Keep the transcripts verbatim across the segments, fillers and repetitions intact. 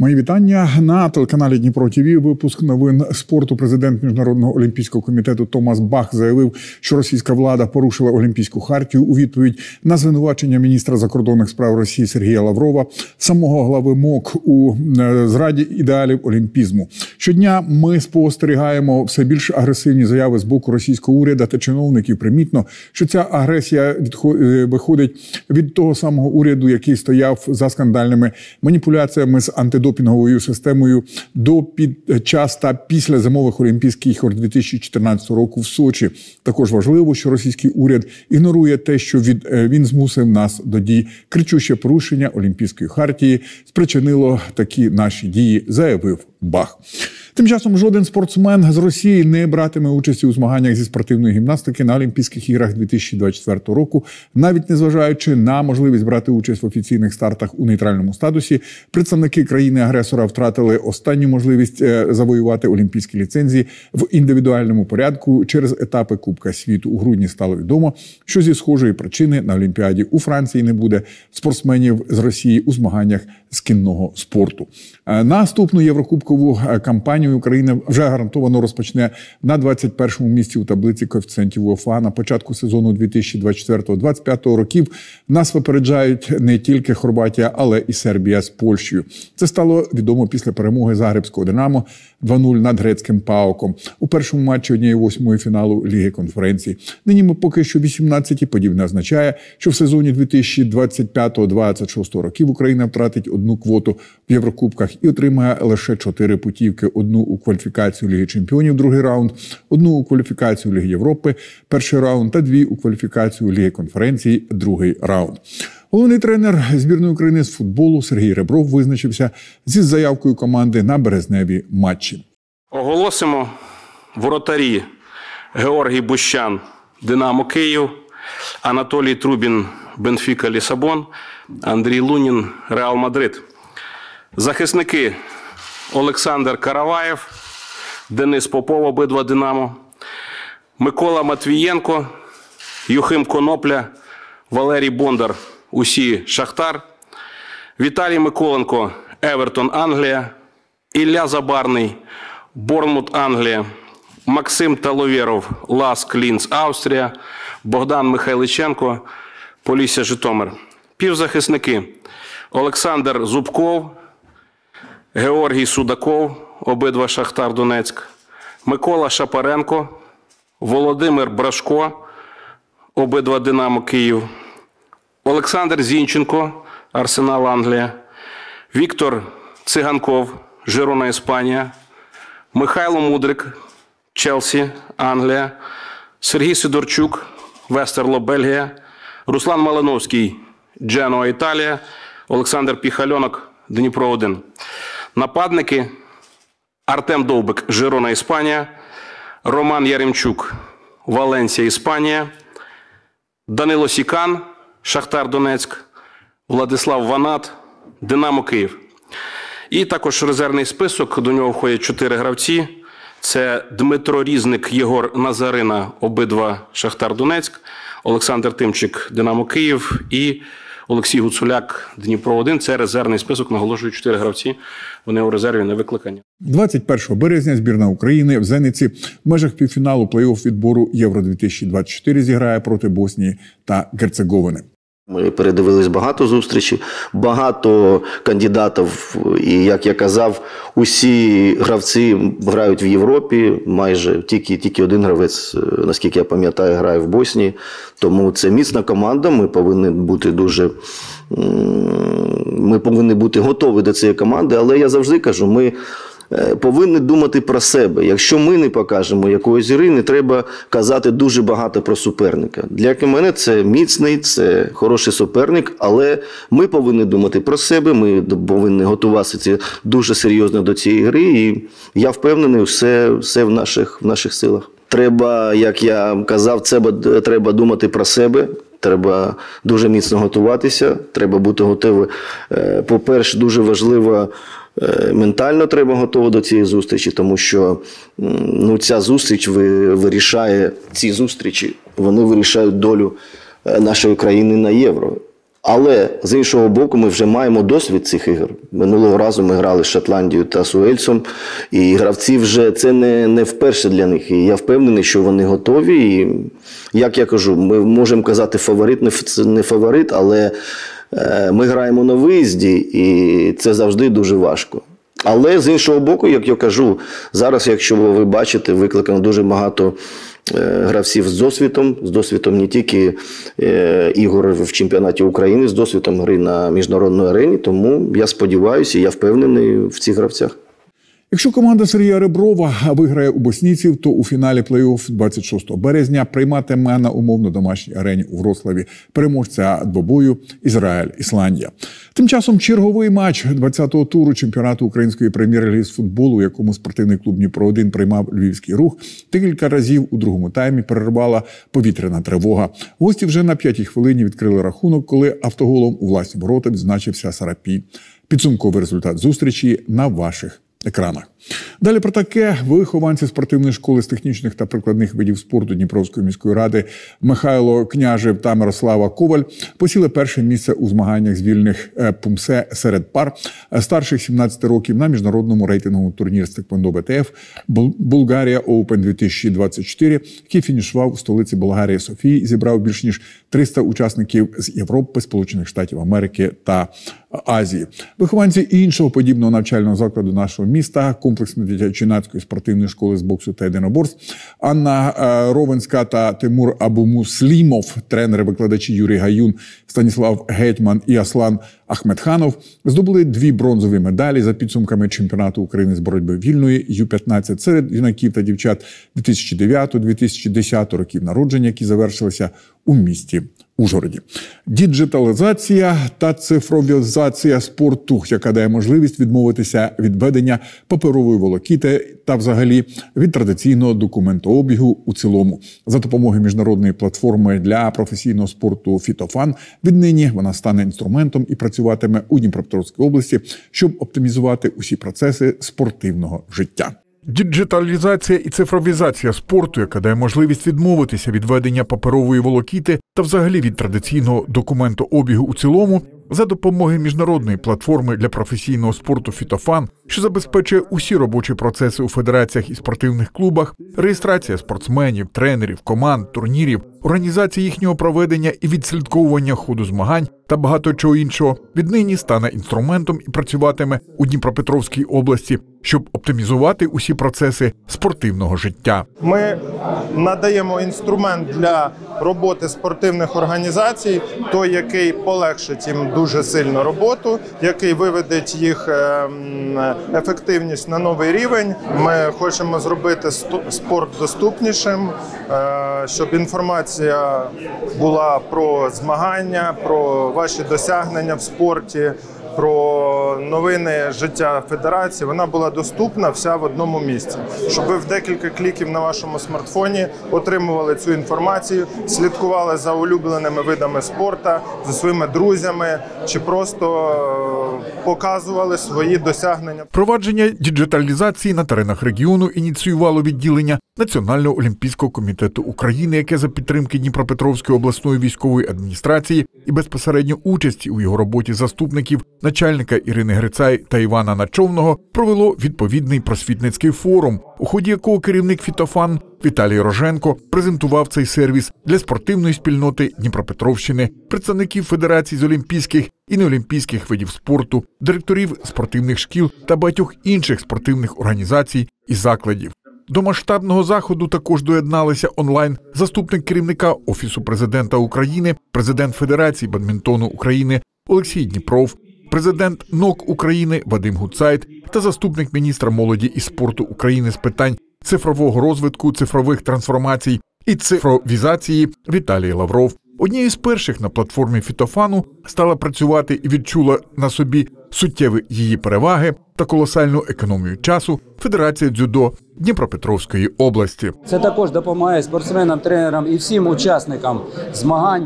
Мої вітання на телеканалі Дніпро ТВ. Випуск новин спорту. Президент Міжнародного олімпійського комітету Томас Бах заявив, що російська влада порушила Олімпійську хартію у відповідь на звинувачення міністра закордонних справ Росії Сергія Лаврова, самого глави МОК у зраді ідеалів олімпізму. Щодня ми спостерігаємо все більш агресивні заяви з боку російського уряду та чиновників. Примітно, що ця агресія виходить від того самого уряду, який стояв за скандальними маніпуляціями з антидопінговою системою до, під час та після зимових Олімпійських ігор дві тисячі чотирнадцятого року в Сочі. Також важливо, що російський уряд ігнорує те, що від, він змусив нас до дій. Кричуще порушення Олімпійської хартії спричинило такі наші дії, заявив Бах. Тим часом жоден спортсмен з Росії не братиме участі у змаганнях зі спортивної гімнастики на Олімпійських іграх дві тисячі двадцять четвертого року, навіть незважаючи на можливість брати участь в офіційних стартах у нейтральному статусі. Представники країни-агресора втратили останню можливість завоювати олімпійські ліцензії в індивідуальному порядку через етапи Кубка світу. У грудні стало відомо, що зі схожої причини на Олімпіаді у Франції не буде спортсменів з Росії у змаганнях з кінного спорту. Наступну єврокубкову кампанію Україна вже гарантовано розпочне на двадцять першому місці у таблиці коефіцієнтів УЄФА. На початку сезону дві тисячі двадцять четвертого - двадцять п'ятого років нас випереджають не тільки Хорватія, але і Сербія з Польщею. Це стало відомо після перемоги Загребського «Динамо» два нуль над грецьким ПАОКом у першому матчі однієї восьмої фіналу Ліги конференцій. Нині ми поки що вісімнадцяті. Подібне означає, що в сезоні дві тисячі двадцять п'ятого - двадцять шостого років Україна втратить одну квоту в Єврокубках і отримає лише чотири путівки. Одну у кваліфікацію Ліги чемпіонів, другий раунд, одну у кваліфікацію Ліги Європи, перший раунд, та дві у кваліфікацію Ліги конференцій, другий раунд. Головний тренер збірної України з футболу Сергій Ребров визначився зі заявкою команди на березневі матчі. Оголосимо воротарі: Георгій Бущан, Динамо Київ, Анатолій Трубін, Бенфіка Лісабон, Андрій Лунін, Реал Мадрид. Захисники: Олександр Караваєв, Денис Попов, обидва Динамо, Микола Матвієнко, Юхим Конопля, Валерій Бондар, усі Шахтар, Віталій Миколенко, Евертон, Англія, Ілля Забарний, Борнмут, Англія, Максим Таловєров, Ласк Лінц, Австрія, Богдан Михайличенко, Полісся, Житомир. Півзахисники: Олександр Зубков, Георгій Судаков, обидва Шахтар Донецьк, Микола Шапаренко, Володимир Брашко, обидва Динамо Київ, Олександр Зінченко, Арсенал Англія, Віктор Циганков, Жирона Іспанія, Михайло Мудрик, Челсі Англія, Сергій Сидорчук, Вестерло Бельгія, Руслан Малиновський, Дженуа Італія, Олександр Піхальонок, Дніпро один. Нападники: Артем Довбик, Жирона Іспанія, Роман Яремчук, Валенсія Іспанія, Данило Сікан, Шахтар Донецьк, Владислав Ванат, Динамо Київ. І також резервний список, до нього входять чотири гравці. Це Дмитро Різник, Єгор Назарина, обидва Шахтар Донецьк, Олександр Тимчик, Динамо Київ і Олексій Гуцуляк, Дніпро один. Це резервний список, наголошую, чотири гравці. Вони у резерві на викликання. двадцять першого березня збірна України в Зениці в межах півфіналу плей-офф відбору Євро дві тисячі двадцять чотири зіграє проти Боснії та Герцеговини. Ми передивились багато зустрічей, багато кандидатів, і, як я казав, усі гравці грають в Європі, майже тільки, тільки один гравець, наскільки я пам'ятаю, грає в Боснії. Тому це міцна команда, ми повинні бути дуже, ми повинні бути готові до цієї команди, але я завжди кажу, ми повинні думати про себе. Якщо ми не покажемо якоїсь гри, не треба казати дуже багато про суперника. Для мене це міцний, це хороший суперник, але ми повинні думати про себе, ми повинні готуватися дуже серйозно до цієї гри, і я впевнений, все, все в наших, в наших силах. Треба, як я казав, це, треба думати про себе. Треба дуже міцно готуватися, треба бути готовим. По-перше, дуже важливо, ментально треба готово до цієї зустрічі, тому що ну, ця зустріч вирішає, ці зустрічі, вони вирішають долю нашої країни на Євро. Але, з іншого боку, ми вже маємо досвід цих ігор. Минулого разу ми грали з Шотландією та з Уельсом, і гравці вже це не, не вперше для них. І я впевнений, що вони готові. І, як я кажу, ми можемо казати фаворит, не, не фаворит, але е, ми граємо на виїзді, і це завжди дуже важко. Але, з іншого боку, як я кажу, зараз, якщо ви бачите, викликано дуже багато гравців з досвідом, з досвідом не тільки е, ігор в чемпіонаті України, з досвідом гри на міжнародній арені, тому я сподіваюся, я впевнений в цих гравцях. Якщо команда Сергія Реброва виграє у боснійців, то у фіналі плей-офф двадцять шостого березня прийматиме на умовно домашній арені у Вроцлаві переможця двобою Ізраїль-Ісландія. Тим часом черговий матч двадцятого туру чемпіонату Української прем'єр-ліги з футболу, у якому спортивний клуб Дніпро один приймав Львівський Рух, декілька разів у другому таймі перервала повітряна тривога. Гості вже на п'ятій хвилині відкрили рахунок, коли автоголом у власні ворота відзначився Сарапій. Підсумковий результат зустрічі на ваших екранах. Далі про таке. Вихованці спортивної школи з технічних та прикладних видів спорту Дніпровської міської ради Михайло Княжев та Мирослава Коваль посіли перше місце у змаганнях з вільних пумсе серед пар старших сімнадцяти років на міжнародному рейтинговому турнірі з тхеквондо Б Т Ф Bulgaria Open дві тисячі двадцять чотири, який фінішував у столиці Болгарії Софії і зібрав більш ніж триста учасників з Європи, Сполучених Штатів Америки та Азії. Вихованці іншого подібного навчального закладу нашого міста, комплексної дитячо-юнацької спортивної школи з боксу та єдиноборств, Анна Ровенська та Тимур Абумуслімов, тренери-викладачі Юрій Гаюн, Станіслав Гетьман і Аслан Ахмедханов здобули дві бронзові медалі за підсумками чемпіонату України з боротьби вільної Ю п'ятнадцять серед юнаків та дівчат дві тисячі дев'ятого - дві тисячі десятого років народження, які завершилися у місті Ужгороді. Діджиталізація та цифровізація спорту, яка дає можливість відмовитися від ведення паперової волокіти та взагалі від традиційного документообігу у цілому. За допомогою міжнародної платформи для професійного спорту «Фітофан» віднині вона стане інструментом і працюватиме у Дніпропетровській області, щоб оптимізувати усі процеси спортивного життя. Діджиталізація і цифровізація спорту, яка дає можливість відмовитися від ведення паперової волокіти та взагалі від традиційного документообігу у цілому, за допомогою міжнародної платформи для професійного спорту «Фітофан», що забезпечує усі робочі процеси у федераціях і спортивних клубах, реєстрація спортсменів, тренерів, команд, турнірів, організація їхнього проведення і відслідковування ходу змагань та багато чого іншого, віднині стане інструментом і працюватиме у Дніпропетровській області, щоб оптимізувати усі процеси спортивного життя. Ми надаємо інструмент для роботи спортивних організацій, той, який полегшить їм дуже сильно роботу, який виведе їх ефективність на новий рівень. Ми хочемо зробити спорт доступнішим, щоб інформація була про змагання, про ваші досягнення в спорті, про новини життя федерації, вона була доступна вся в одному місці. Щоб ви в декілька кліків на вашому смартфоні отримували цю інформацію, слідкували за улюбленими видами спорту, за своїми друзями, чи просто показували свої досягнення. Провадження діджиталізації на теренах регіону ініціювало відділення Національного олімпійського комітету України, яке за підтримки Дніпропетровської обласної військової адміністрації і безпосередньо участі у його роботі заступників начальника Ірини Грицай та Івана Начовного провело відповідний просвітницький форум, у ході якого керівник «Фітофан» Віталій Роженко презентував цей сервіс для спортивної спільноти Дніпропетровщини, представників федерацій з олімпійських і неолімпійських видів спорту, директорів спортивних шкіл та багатьох інших спортивних організацій і закладів. До масштабного заходу також доєдналися онлайн заступник керівника Офісу президента України, президент Федерації бадмінтону України Олексій Дніпров, президент НОК України Вадим Гуцайт та заступник міністра молоді і спорту України з питань цифрового розвитку, цифрових трансформацій і цифровізації Віталій Лавров. Однією з перших на платформі «Фітофану» стала працювати і відчула на собі суттєві її переваги та колосальну економію часу Федерація дзюдо Дніпропетровської області. Це також допомагає спортсменам, тренерам і всім учасникам змагань,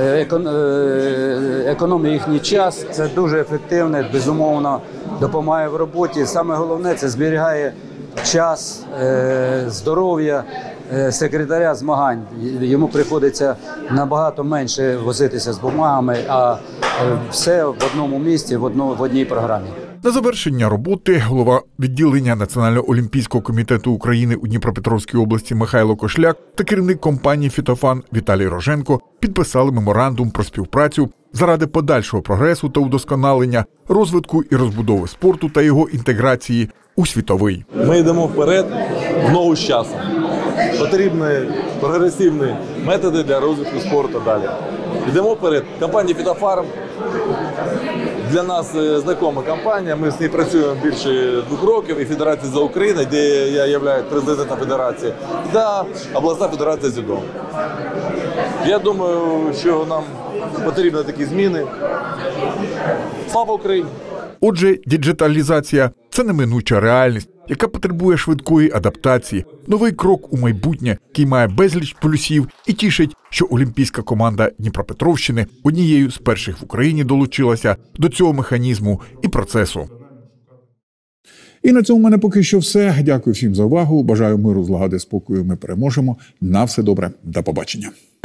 економить їхній час. Це дуже ефективно, безумовно, допомагає в роботі. Саме головне – це зберігає час, здоров'я секретаря змагань. Йому приходиться набагато менше возитися з бумагами, а все в одному місці, в, одно, в одній програмі. На завершення роботи голова відділення Національного олімпійського комітету України у Дніпропетровській області Михайло Кошляк та керівник компанії «Фітофан» Віталій Роженко підписали меморандум про співпрацю заради подальшого прогресу та удосконалення, розвитку і розбудови спорту та його інтеграції у світовий. Ми йдемо вперед в ногу з часом. Потрібні прогресивні методи для розвитку спорту далі. Йдемо вперед. Компанія «Фітофарм» для нас знайома компанія. Ми з нею працюємо більше двох років. І Федерація за Україну, де я являюсь президентом федерації, та обласна федерація дзюдо. Я думаю, що нам потрібні такі зміни. Слава Україні! Отже, діджиталізація – це неминуча реальність, яка потребує швидкої адаптації, новий крок у майбутнє, який має безліч плюсів і тішить, що олімпійська команда Дніпропетровщини однією з перших в Україні долучилася до цього механізму і процесу. І на цьому в мене поки що все. Дякую всім за увагу. Бажаю миру, злагоди, спокою. Ми переможемо. На все добре. До побачення.